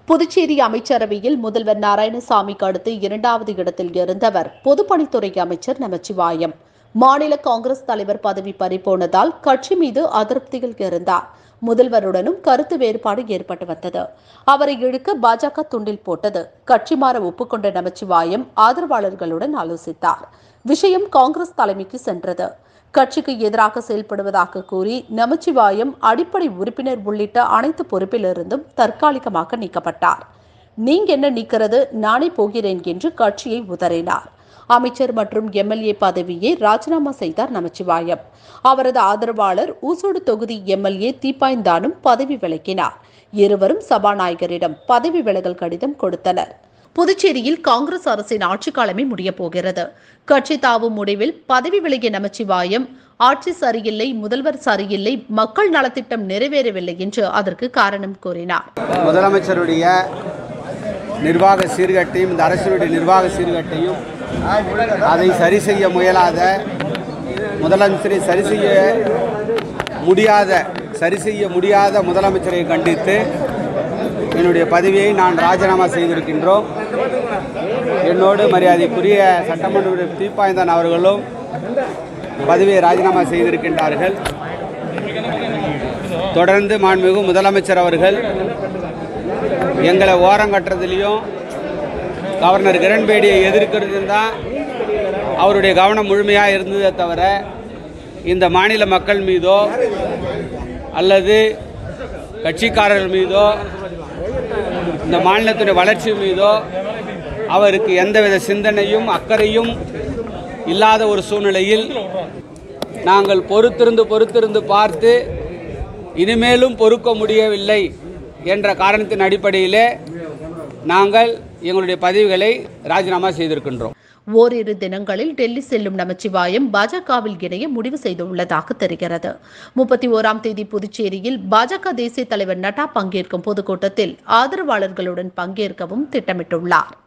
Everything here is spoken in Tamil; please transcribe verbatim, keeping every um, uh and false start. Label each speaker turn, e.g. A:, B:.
A: புதுச்சேரி அமைச்சரவையில் முதல்வர் நாராயணசாமிக்கு அடுத்து இரண்டாவது இடத்தில் இருந்தவர் பொதுப்பணித்துறை அமைச்சர் நமச்சிவாயம். மாநில காங்கிரஸ் தலைவர் பதவி பறிபோனதால் கட்சி மீது அதிருப்தியில் இருந்தார். முதல்வருடனும் கருத்து வேறுபாடு ஏற்பட்டு வந்தது. அவரை இழுக்க பாஜக துண்டில் போட்டது. கட்சி மாற ஒப்புக்கொண்ட நமச்சிவாயம் ஆதரவாளர்களுடன் ஆலோசித்தார். விஷயம் காங்கிரஸ் தலைமைக்கு சென்றது. கட்சிக்கு எதிராக செயல்படுவதாக கூறி நமச்சிவாயம் அடிப்படை உறுப்பினர் உள்ளிட்ட அனைத்து பொறுப்பிலிருந்தும் தற்காலிகமாக நீக்கப்பட்டார். நீங்க என்ன நீக்கிறது, நானே போகிறேன் என்று கட்சியை உதறினார். அமைச்சர் மற்றும் எம்எல்ஏ பதவியை ராஜினாமா செய்தார் நமச்சிவாயம். அவரது ஆதரவாளர் ஊசோடு தொகுதி எம்எல்ஏ தீப்பாய்ந்தானும் பதவி விலக்கினார். இருவரும் சபாநாயகரிடம் பதவி விலகல் கடிதம் கொடுத்தனர். புதுச்சேரியில் காங்கிரஸ் அரசின் ஆட்சிக் காலமே முடியப் போகிறது. கட்சி தாவும் முடிவில் பதவி விலகிய நமச்சிவாயம் ஆட்சி சரியில்லை, முதல்வர் சரியில்லை, மக்கள் நலத்திட்டம் நிறைவேறவில்லை என்று அதற்கு காரணம் கூறினார்.
B: முதலமைச்சருடைய நிர்வாக சீர்கேட்டையும் இந்த அரசுடைய நிர்வாக சீர்கேட்டையும் அதை சரி செய்ய முயலாத முதலமைச்சரை சரி செய்ய முடியாத சரி செய்ய முடியாத முதலமைச்சரை கண்டித்து என்னுடைய பதவியை நான் ராஜினாமா செய்திருக்கின்றோம். என்னோடு மரியாதைக்குரிய சட்டமன்ற உறுப்பினர் தீப்பாய்ந்தான் அவர்களும் பதவியை ராஜினாமா செய்திருக்கின்றார்கள். தொடர்ந்து மாண்புமிகு முதலமைச்சர் அவர்கள் எங்களை ஓரங்கட்டுறதுலையும் கவர்னர் கிரண்பேடியை எதிர்க்கிறதும் தான் அவருடைய கவனம் முழுமையாக இருந்ததே தவிர இந்த மாநில மக்கள் மீதோ அல்லது கட்சிக்காரர்கள் மீதோ இந்த மாநிலத்துடைய வளர்ச்சி மீதோ அவருக்கு எந்தவித சிந்தனையும் அக்கறையும் இல்லாத ஒரு சூழ்நிலையில் நாங்கள் பொறுத்திருந்து பொறுத்திருந்து பார்த்து இனிமேலும் பொறுக்க முடியவில்லை என்ற காரணத்தின் அடிப்படையிலே நாங்கள் எங்களுடைய பதவிகளை ராஜினாமா செய்திருக்கின்றோம்.
A: ஓரிரு தினங்களில் டெல்லி செல்லும் நமச்சிவாயம் பாஜகவில் இணைய முடிவு செய்துள்ளதாக தெரிகிறது. முப்பத்தி ஓராம் தேதி புதுச்சேரியில் பாஜக தேசிய தலைவர் நட்டா பங்கேற்கும் பொதுக்கூட்டத்தில் ஆதரவாளர்களுடன் பங்கேற்கவும் திட்டமிட்டுள்ளார்.